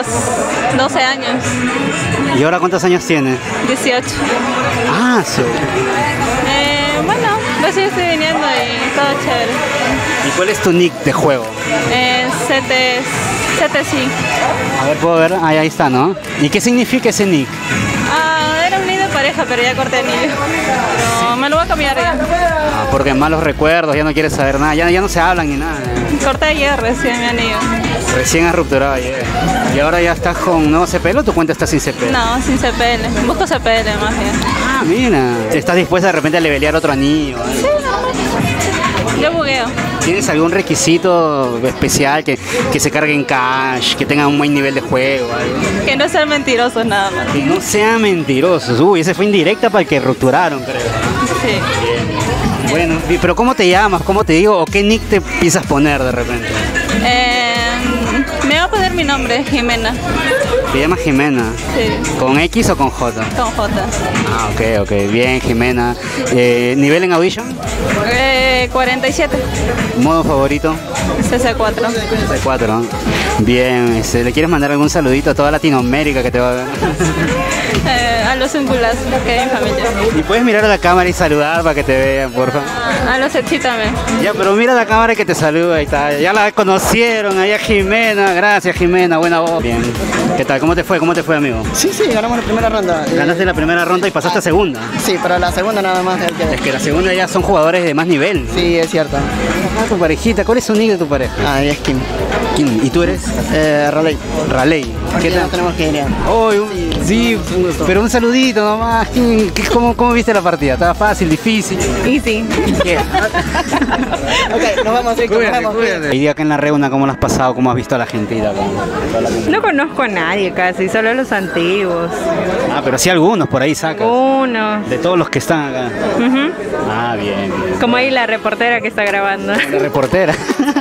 los 12 años. ¿Y ahora cuántos años tienes? 18. Ah, sí. Bueno, recién estoy viniendo y todo chévere. ¿Y cuál es tu nick de juego? CTC. A ver, puedo ver. Ahí está, ¿no? ¿Y qué significa ese nick? Era un nick de pareja, pero ya corté el nick. Pero me lo voy a cambiar ya. Ah, porque malos recuerdos, ya no quieres saber nada, ya no se hablan ni nada. Corté ayer recién mi anillo. Recién has rupturado ayer. ¿Y ahora ya estás con nuevo CPL o tu cuenta está sin CPL? No, sin CPL. Busco CPL más bien. Ah, mira. ¿Estás dispuesta de repente a levelear otro anillo? Sí, no. Yo bugueo. ¿Tienes algún requisito especial que se cargue en cash, que tenga un buen nivel de juego? Algo? Que no sean mentirosos nada más. Que no sean mentirosos. Uy, ese fue indirecta para el que rupturaron, creo. Sí. Bien. Bueno, pero ¿cómo te llamas? ¿Cómo te digo? ¿O qué nick te piensas poner de repente? Me va a poner mi nombre, Jimena. ¿Te llamas Jimena? Sí. ¿Con X o con J? Con J. Ah, ok. Bien, Jimena. ¿Nivel en Audition? 47. ¿Modo favorito? CC4. C4, ¿no? Bien, ¿le quieres mandar algún saludito a toda Latinoamérica que te va a ver? A los Ungulados, que es mi familia. Y puedes mirar a la cámara y saludar para que te vean, por favor. A los Etchi también. Ya, pero mira la cámara que te saluda, ahí está. Ya la conocieron, allá Jimena. Gracias, Jimena, buena voz. Bien. ¿Qué tal? ¿Cómo te fue? Amigo? Sí, ganamos la primera ronda. Ganaste la primera ronda y pasaste a segunda. Sí, pero la segunda nada más. Es que la segunda ya son jugadores de más nivel, ¿no? Sí, es cierto. Ah, tu parejita, ¿cuál es su nick de tu pareja? Es Kim. ¿Quién? ¿Y tú eres? Raleigh. Raleigh. ¿Qué tal? Tenemos que ir ya. Oh, sí, pero un saludito nomás. ¿Cómo viste la partida? ¿Estaba fácil, difícil? Y sí. Ok, nos vamos, Víctor, nos vemos. Hoy día acá en la reuna, ¿cómo lo has pasado? ¿Cómo has visto a la gente? No conozco a nadie casi, solo a los antiguos. Ah, pero sí algunos por ahí sacas. Uno. De todos los que están acá. Ujú. Ah, bien. Como ahí la reportera que está grabando. La reportera.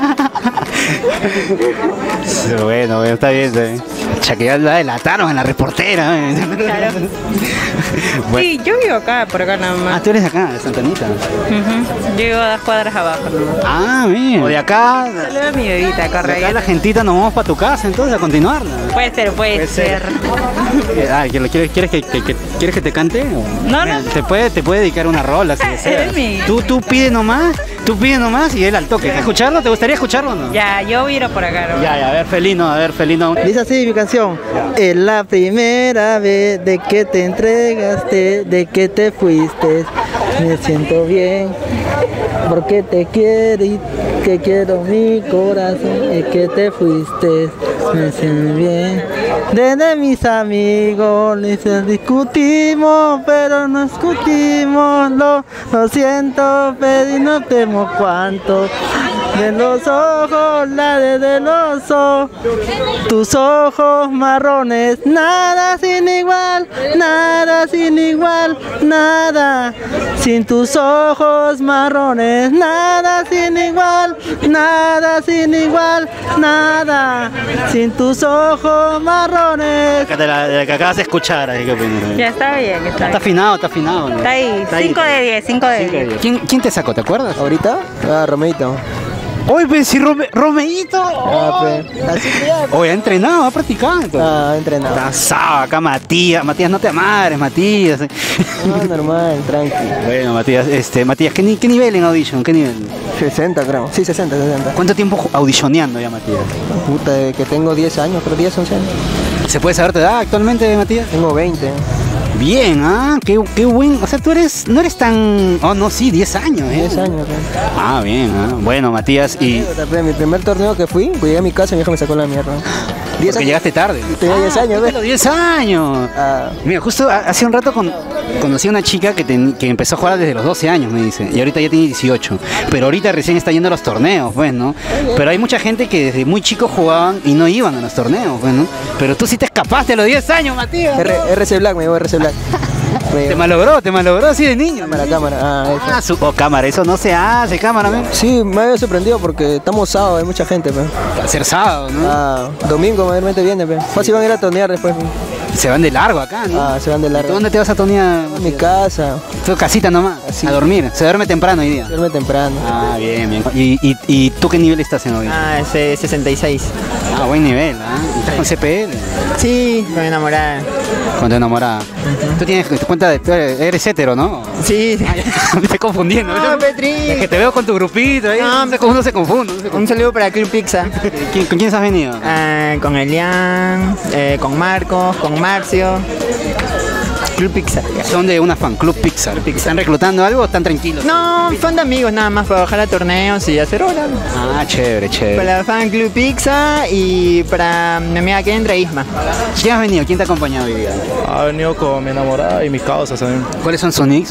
Bueno, está bien. Que ya la delataron a la reportera. Claro. Bueno. Sí, yo vivo acá, por acá nada más. Ah, tú eres de acá, de Santa Anita. Yo vivo 2 cuadras abajo. Ah, bien. O de acá. Saluda a mi bebita, corre. De acá la gentita nos vamos para tu casa entonces a continuarla. Puede ser. Ah, ¿quieres que te cante? No. Te puede dedicar una rola si deseas. Tú pide nomás y él al toque. ¿Escucharlo? ¿Te gustaría escucharlo o no? Ya, yo viro por acá, ¿no? Ya, a ver, Felino. Dice así mi canción. Es la primera vez de que te entregaste, de que te fuiste. Me siento bien, porque te quiero y que quiero mi corazón. Es que te fuiste, me siento bien. Desde mis amigos discutimos, pero no discutimos. Lo siento, pero no temo cuánto. De los ojos, la de los ojos, tus ojos marrones, nada sin igual, nada sin igual, nada. Sin tus ojos marrones, nada sin igual, nada sin igual, nada. Sin tus ojos marrones. De que acabas de escuchar, ahí qué opinas. Ya está bien, Está afinado, ¿no? Está ahí, 5 de 10, 5 de 10. ¿Quién te sacó? ¿Te acuerdas? ¿Ahorita? Romeito. Oye, pues si Romeito. Así que ya. Oye, ha entrenado, ha practicado. Ha entrenado. Está asado acá Matías, no te amares, Matías. No, normal, tranqui. Bueno, Matías, ¿qué nivel en Audition? ¿Qué nivel? 60 creo, sí, 60. ¿Cuánto tiempo auditioneando ya, Matías? Puta, que tengo 10 años, pero 10, 11 años. ¿Se puede saber tu edad actualmente, Matías? Tengo 20. Bien, qué buen. O sea, no eres tan. Oh, no, sí, 10 años, 10 años, Ah, bien, Bueno, Matías, y. Mi primer torneo que fui, llegué a mi casa y mi vieja me sacó la mierda. Porque llegaste tarde. Tenía 10 años, ¿ves? 10 años. Mira, justo hace un rato conocí a una chica que empezó a jugar desde los 12 años, me dice. Y ahorita ya tiene 18. Pero ahorita recién está yendo a los torneos, pues, ¿no? Pero hay mucha gente que desde muy chicos jugaban y no iban a los torneos, pues, ¿no? Pero tú sí te escapaste a los 10 años, Matías. RC Black, me llevó RC Black. Te malogró así de niño. Cámara. Cámara, eso no se hace, cámara, ¿no? Sí, me había sorprendido porque estamos sábado, hay mucha gente, pues. Va a ser sábado, ¿no? Domingo mayormente viene, pues. Fácil van a ir a tornear después, pues. Se van de largo acá, ¿no? Se van de largo. ¿Dónde te vas a tornear? A mi casa. Tu casita nomás, a dormir. Se duerme temprano hoy día. Se duerme temprano. Bien. ¿Y tú qué nivel estás en hoy? Ese 66. Buen nivel, Con CPL. Sí, con mi enamorada. Con tu enamorada. Tú tienes cuenta de... tú eres hetero, ¿no? Sí. Me estoy confundiendo. No, Petri. Es que te veo con tu grupito ahí. No, Uno se confunde. Un saludo para Club Pizza. ¿Con quiénes has venido? Con Elian, con Marcos, con Marcio. Club Pizza. Son de una fan club Pixar. ¿Están reclutando algo o están tranquilos? No, son de amigos nada más para bajar a torneos y hacer horas. Ah, chévere, chévere. Para la fan Club Pizza y para mi amiga Kendra Isma. ¿Quién has venido? ¿Quién te ha acompañado hoy día? Ha venido con mi enamorada y mis causas también. ¿Cuáles son Sonic?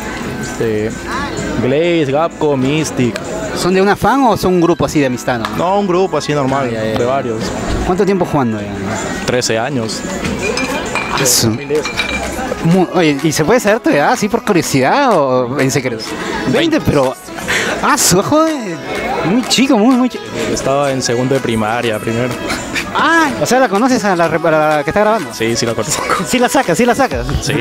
Glaze, Gapco, Mystic. ¿Son de una fan o son un grupo así de amistad? No, No, un grupo así normal, de varios. ¿Cuánto tiempo jugando ya? 13 años. Oye, ¿y se puede saber tu edad así por curiosidad o en secreto? 20, pero... joder. Muy chico, muy chico. Estaba en segundo de primaria primero. Ah, o sea, ¿la conoces a la que está grabando? Sí, sí la conozco. Sí la sacas. Sí.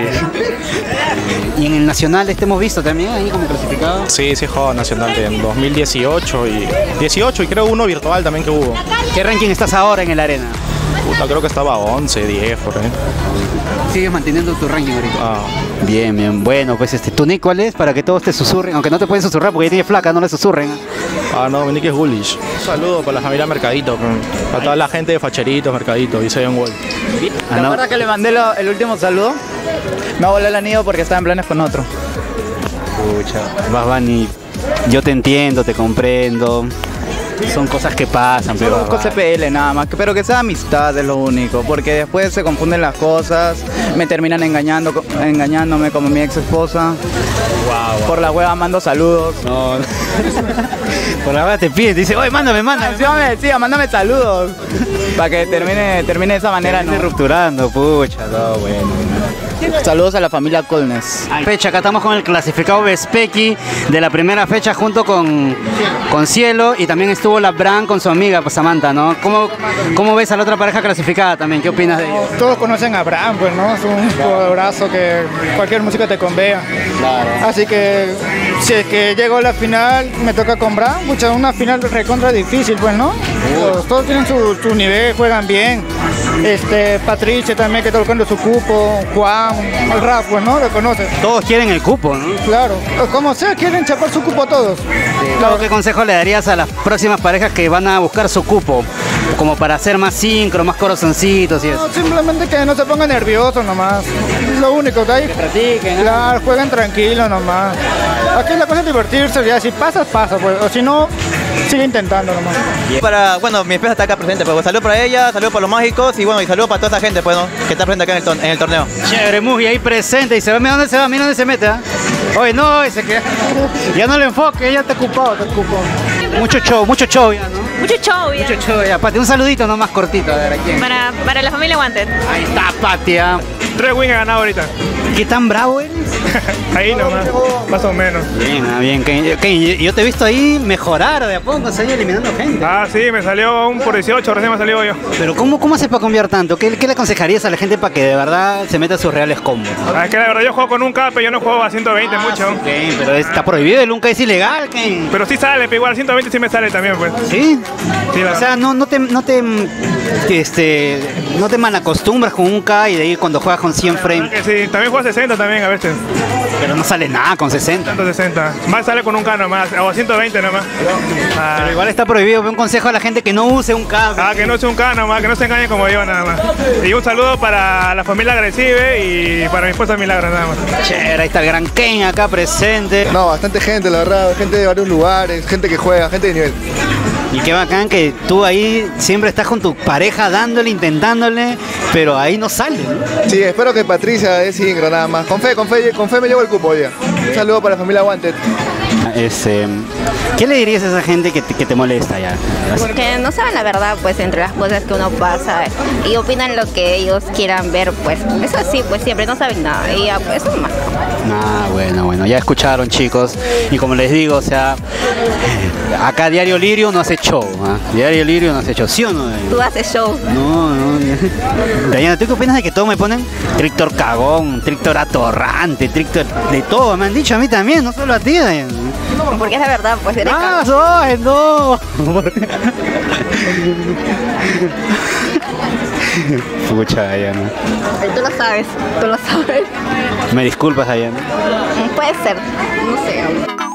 Y en el Nacional hemos visto también ahí como clasificado. Sí, he jugado nacional en 2018 y creo uno virtual también que hubo. ¿Qué ranking estás ahora en el Arena? Puta, creo que estaba 11, 10 por ahí. Sigues manteniendo tu ranking ahorita. Ah, Bien, bien. Bueno, pues ¿tu nick cuál es? Para que todos te susurren. Aunque no te pueden susurrar porque ya tienes flaca, no le susurren. no, mi nick es Gullish. Un saludo para la familia Mercadito, para toda la gente de Facheritos, Mercadito y Zion World. ¿Te acuerdas que le mandé el último saludo? Me voló el anillo porque estaba en planes con otro. Pucha, Bani, yo te entiendo, te comprendo. Son cosas que pasan, pero... Busco CPL nada más, pero que sea amistad es lo único, porque después se confunden las cosas, me terminan engañándome como mi ex esposa. Wow. Por la hueva mando saludos. No. Por la hueva te pide, te dice, oye, mándame. Mándame saludos. Para que termine de esa manera, ¿no? Rupturando, pucha, no, bueno. Saludos a la familia Colnes. Fecha, acá estamos con el clasificado Vespeki de la primera fecha junto con Cielo y también estuvo la Bran con su amiga pues, Samantha, ¿no? ¿Cómo ves a la otra pareja clasificada también? ¿Qué opinas de ellos? Todos conocen a Bran, pues, ¿no? Es un jugadorazo que cualquier música te convea. Claro. Así que si es que llego a la final, me toca con Bran. Mucha, una final recontra difícil, pues, ¿no? Todos tienen su nivel, juegan bien. Patricia también, que está buscando su cupo. Juan, el rap, pues, ¿no? Lo conoces. Todos quieren el cupo, ¿no? Claro. Como sea, quieren chapar su cupo todos. Claro. ¿Qué consejo le darías a las próximas parejas que van a buscar su cupo? Como para hacer más sincro, más corazoncitos y eso. No, simplemente que no se pongan nerviosos nomás. Es lo único que hay. Que practiquen, ¿no? Claro, jueguen tranquilos nomás. Aquí la cosa es divertirse, ya si pasas, pasa, pues. O si no, sigue intentando nomás. Bueno, mi esposa está acá presente, pues saludos para ella, saludos para los mágicos y bueno, y saludos para toda esa gente, pues, ¿no? Que está presente acá en el torneo. Chévere, Mugi ahí presente y se ve, mira dónde se va, mira dónde se mete, ¿ah? Oye, no, ese que ya no le enfoque, ya está ocupado, Mucho show ya, ¿no? Mucho show, ya. Mucho show ya. Pati, un saludito nomás cortito, a ver, ¿a quién? Para la familia Wanted. Ahí está, Pati, ¿ah? 3 wins ha ganado ahorita. ¿Qué tan bravo eres? Ahí nomás, más o menos. Bien, yo te he visto ahí mejorar de a poco, se ido eliminando gente. Ah, sí, me salió un por 18, recién me salió yo. Pero ¿cómo haces para cambiar tanto? ¿Qué le aconsejarías a la gente para que de verdad se meta sus reales combos? Es que la verdad yo juego con un cape, yo no juego a 120 mucho. Sí, pero está prohibido, el Unca es ilegal, ¿qué? Pero sí sale, pero igual 120 sí me sale también, pues. ¿Sí? Sí, la O sea, no te malacostumbras con un K y de ahí cuando juegas con 100 frames. que sí, también juego a 60 también a veces. Pero no sale nada con 60. 160. Más sale con un K nomás, o a 120 nomás. Pero igual está prohibido. Un consejo a la gente que no use un K. Que no use un K nomás, que no se engañe como yo nada más. Y un saludo para la familia Agresive y para mi esposa Milagro nada más. Chévere, ahí está el gran Ken acá presente. No, bastante gente, la verdad, gente de varios lugares, gente que juega, gente de nivel. Y qué bacán que tú ahí siempre estás con tu pareja dándole, intentándole, pero ahí no sale, ¿no? Sí, espero que Patricia es íngra nada más. Con fe me llevo el cupo ya. Un saludo para la familia Wanted. ¿Qué le dirías a esa gente que te molesta ya? Porque no saben la verdad, pues, entre las cosas que uno pasa y opinan lo que ellos quieran ver, pues, eso sí, pues, siempre no saben nada y ya, pues, eso más. Bueno, ya escucharon, chicos, y como les digo, o sea, acá Diario Lirio no hace show, ¿ah? Diario Lirio no hace show, ¿sí o no? Tú haces show. No. Dayana, ¿tú qué opinas de que todos me ponen Trictor cagón, Trictor atorrante, Trictor de todo? Me han dicho a mí también, no solo a ti, Dayana. Porque es la verdad, pues, eres no. Pucha, Dayana. Tú lo sabes, tú lo sabes. Me disculpas, Dayana. Puede ser, no sé.